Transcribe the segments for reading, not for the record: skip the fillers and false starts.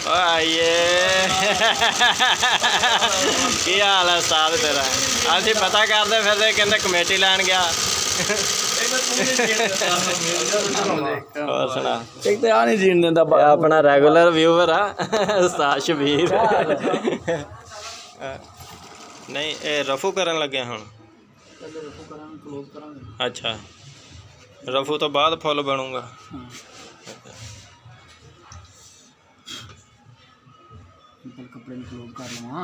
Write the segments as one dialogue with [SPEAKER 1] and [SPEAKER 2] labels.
[SPEAKER 1] आइए की हाल है उस्ताद तेरा? अभी पता करते फिर कहते कमेटी लैन गया। और सुना
[SPEAKER 2] एक तो आ नहीं जीन देता
[SPEAKER 1] अपना रेगुलर व्यूवर आ उस्ताद शबीर। नहीं ये रफू करन लगे हुण। अच्छा रफू तो बाद फुल बनूंगा।
[SPEAKER 2] कपड़े में क्लोज कर लवां।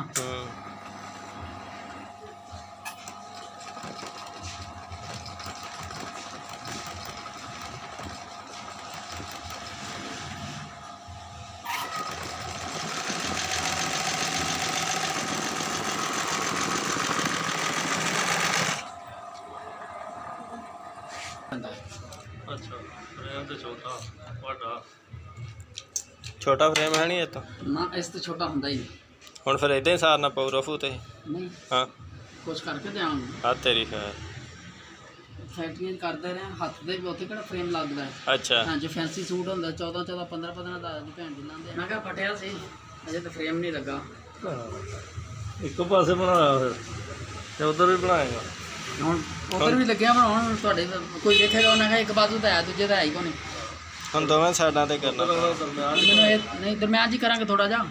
[SPEAKER 1] अच्छा फ्रेम तो छोटा बड़ा छोटा फ्रेम है नहीं ये तो
[SPEAKER 2] ना इस तो छोटा हुंदा ही
[SPEAKER 1] हुण फिर इदां ही सारना पऊ रफू ते
[SPEAKER 2] नहीं।
[SPEAKER 1] हाँ
[SPEAKER 2] कुछ करके देंगे
[SPEAKER 1] हाँ तेरी खैर
[SPEAKER 2] फैक्ट्री करते रहे हथ दे भी उत्थे किहड़ा फ्रेम लगदा है।
[SPEAKER 1] अच्छा
[SPEAKER 2] हां जो फैंसी सूट हुंदा 14 15 दा दी भैन जी लांदे मैं कहा फटिया सी अजे तो फ्रेम नहीं लगा
[SPEAKER 1] एक पासे बनाया फिर ते उधर भी बनाएगा
[SPEAKER 2] ਹੁਣ ਉਧਰ ਵੀ ਲੱਗਿਆ ਪਰ ਹੁਣ ਤੁਹਾਡੇ ਕੋਈ ਦੇਖੇਗਾ ਉਹਨਾਂ ਕਹੇ ਇੱਕ ਬਾਜ਼ੂ ਤਾਂ ਹੈ ਦੂਜੇ ਦਾ ਹੈ ਹੀ ਕੋਈ ਨਹੀਂ।
[SPEAKER 1] ਹੁਣ ਦੋਵੇਂ ਸਾਈਡਾਂ ਤੇ ਕਰਨਾ
[SPEAKER 2] ਮੈਨੂੰ ਇਹ ਨਹੀਂ ਦਰਮਿਆਨ ਜੀ ਕਰਾਂਗੇ ਥੋੜਾ ਜਿਹਾ।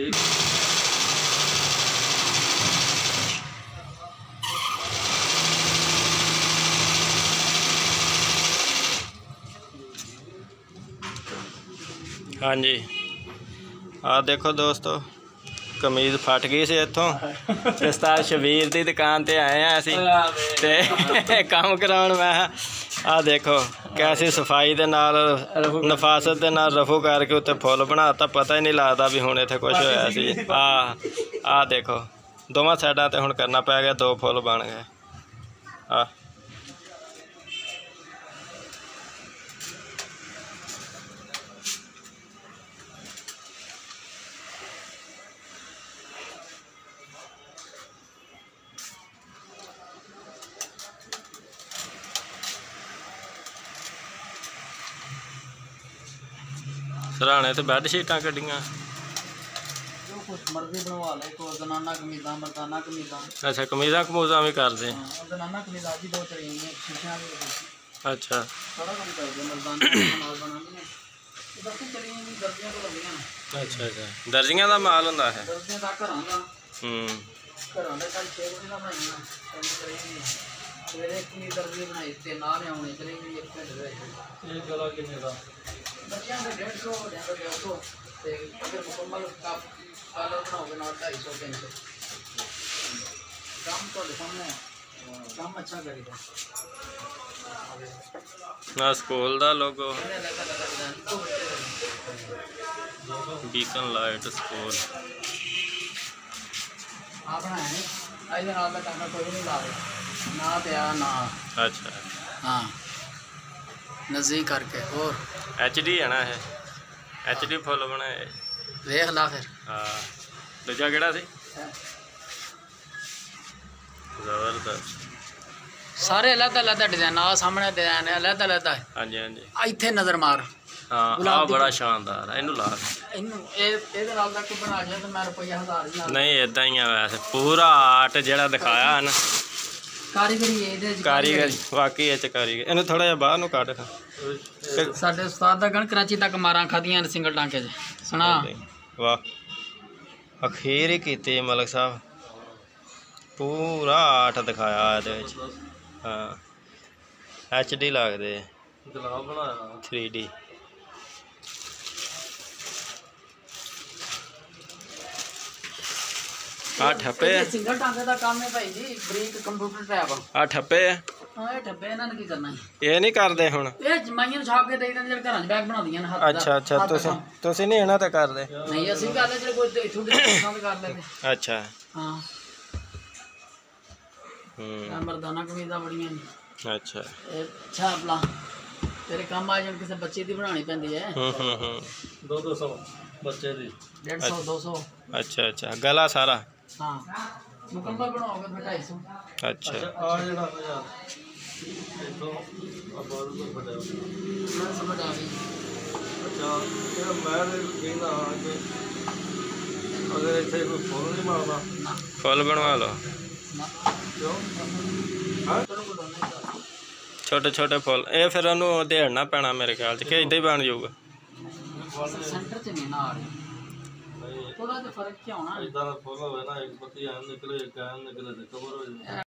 [SPEAKER 1] हाँ जी आ देखो दोस्तों कमीज फट गई सी इत्थों उस्ताद शबीर की दुकान ते आए हैं असी ते काम कराउण। मैं आ देखो कैसी सफाई दे नाल नफासत दे नाल रफू करके उत्ते फुल बनाता पता ही नहीं लगता भी हुण इत्थे कुछ होया सी। आ देखो दोवां साइडां ते हुण करना पै गया दो फुल बन गए। आ सराहने तो बैड शीटां कड्डियां
[SPEAKER 2] जो कुछ मर्जी बनवा ले को जनाना कमीज़ां मर्दाना कमीज़ां।
[SPEAKER 1] अच्छा कमीज़ां कमूज़ां भी कर दे।
[SPEAKER 2] जनाना कमीज़ां जी दो चाहिए शीशियां भी।
[SPEAKER 1] अच्छा
[SPEAKER 2] थोड़ा कम कर दे मर्दाना माल बनानी है बाकी चली नहीं दर्जियां तो लगियां ना।
[SPEAKER 1] अच्छा अच्छा दर्जियां दा माल हुंदा है।
[SPEAKER 2] दर्जियां दा घरां दा घरां दे कल 6 बजे दा बनाईयां कल चली सवेरे कमीज़ दर्जी बनाई ते ना ने आउणे चली गई 1 घंटे दे। ये गला किन्ने दा बच्चियां दे 150 वड्डियां दे 200 ते अगर मुकम्मल कलर बनाओगे ना 250 300 काम तो सामने काम अच्छा करेगा
[SPEAKER 1] ना स्कूल दा लोगो बीकन लाइट स्कूल
[SPEAKER 2] आप बनाए नहीं आई नाल दा टाका कोई नहीं ला ना पिया ना।
[SPEAKER 1] अच्छा
[SPEAKER 2] हाँ नज़दीक करके और
[SPEAKER 1] HD है ना है HD फुल बनाए
[SPEAKER 2] देख ला फिर।
[SPEAKER 1] हाँ दूजा केड़ा सी जबरदस्त
[SPEAKER 2] सारे अलग अलग डिजाइन आ सामने डिजाइन अलग अलग है।
[SPEAKER 1] हाँ जी हाँ जी
[SPEAKER 2] इत्थे नजर मार।
[SPEAKER 1] हाँ आ बड़ा शानदार है इनू ला
[SPEAKER 2] इनू ए नाल दा कोई बना जाए तो मैं रुपया 1000 ही ला।
[SPEAKER 1] नहीं इदां ही है वैसे पूरा आर्ट जेड़ा दिखाया है ना
[SPEAKER 2] कारीगरी ਇਹਦੇ
[SPEAKER 1] कारीगर वाकई ਇਹ ਚ कारीगर ਇਹਨੂੰ ਥੋੜਾ ਜਿਹਾ ਬਾਹਰ ਨੂੰ ਕੱਢ।
[SPEAKER 2] ਸਾਡੇ ਉਸਤਾਦ ਦਾ ਗਣ ਕਰਾਚੀ ਤੱਕ ਮਾਰਾਂ ਖਾਦੀਆਂ ਨੇ ਸਿੰਗਲ ਟਾਂਕੇ 'ਚ ਸੁਣਾ
[SPEAKER 1] वाह अखीर ही कीती मलिक साहब पूरा आर्ट दिखाया ਇਹਦੇ ਵਿੱਚ। हाँ HD लगदे 3D आ ठप्पे
[SPEAKER 2] ਸਿੰਗਲ ਟਾਂਕੇ ਦਾ ਕੰਮ ਹੈ ਭਾਈ ਜੀ ਬਰੀਕ ਕੰਪਿਊਟਰ ਟੈਬ।
[SPEAKER 1] आ ठप्पे
[SPEAKER 2] ਹਾਂ ਇਹ ਠੱਬੇ ਇਹਨਾਂ ਨੇ ਕੀ ਕਰਨਾ ਹੈ
[SPEAKER 1] ਇਹ ਨਹੀਂ ਕਰਦੇ ਹੁਣ
[SPEAKER 2] ਇਹ ਜਮਾਈਆਂ ਨੂੰ ਛਾਪ ਕੇ ਦੇ ਦਿੰਦੇ ਜਿਹੜੇ ਘਰਾਂ 'ਚ ਬੈਗ ਬਣਾਉਂਦੀਆਂ ਨੇ ਹੱਥ ਦਾ।
[SPEAKER 1] ਅੱਛਾ ਅੱਛਾ ਤੁਸੀਂ ਨਹੀਂ ਇਹਨਾਂ ਤੇ ਕਰਦੇ।
[SPEAKER 2] ਨਹੀਂ ਅਸੀਂ ਕਰ ਲੈ ਜਿਹੜੇ ਕੋਈ ਛੋਟੇ ਪਸੰਦ ਕਰ ਲੈਂਦੇ।
[SPEAKER 1] ਅੱਛਾ
[SPEAKER 2] ਹਾਂ ਮਰਦਾਨਾ ਕਮੀਜ਼ਾਂ ਬੜੀਆਂ ਨੇ।
[SPEAKER 1] ਅੱਛਾ
[SPEAKER 2] ਇਹ ਅੱਛਾ ਆਪਣਾ तेरे काम आ जाए किसी बच्चे की बनानी पैंदी है
[SPEAKER 1] 200 बच्चे दी
[SPEAKER 2] 150 200
[SPEAKER 1] अच्छा अच्छा गला सारा
[SPEAKER 2] हाँ मुकम्मल बनाओगे फिर 250
[SPEAKER 1] अच्छा
[SPEAKER 2] आ जेड़ा यार तो अब समझ आ गई अच्छा ये मैं कहना कि ਅਗਰ ਇੱਥੇ ਕੋਈ ਫੁੱਲ ਨਹੀਂ ਮਾਰਦਾ ਨਾ
[SPEAKER 1] ਫੁੱਲ ਬਣਵਾ ਲਓ
[SPEAKER 2] ਨਾ ਕਿਉਂ ਹਾਂ
[SPEAKER 1] ਛੋਟੇ ਛੋਟੇ ਫੁੱਲ ਇਹ ਫਿਰ ਉਹਨੂੰ ਦੇੜਨਾ ਪੈਣਾ ਮੇਰੇ ਖਿਆਲ 'ਚ ਕਿ ਇਦਾਂ ਹੀ ਬਣ ਜਾਊਗਾ
[SPEAKER 2] ਸੈਂਟਰ 'ਚ ਨਹੀਂ ਨਾ ਆ ਰਹੀ ਥੋੜਾ ਜਿਹਾ ਫਰਕ ਕੀ ਹੋਣਾ ਇਦਾਂ ਦਾ ਫੁੱਲ ਹੋਵੇ ਨਾ ਇੱਕ ਪੱਤੀ ਐਨ ਨਿਕਲੇ ਇੱਕ ਐਨ ਨਿਕਲੇ ਤੇ ਕਵਰ ਹੋ ਜਾਏ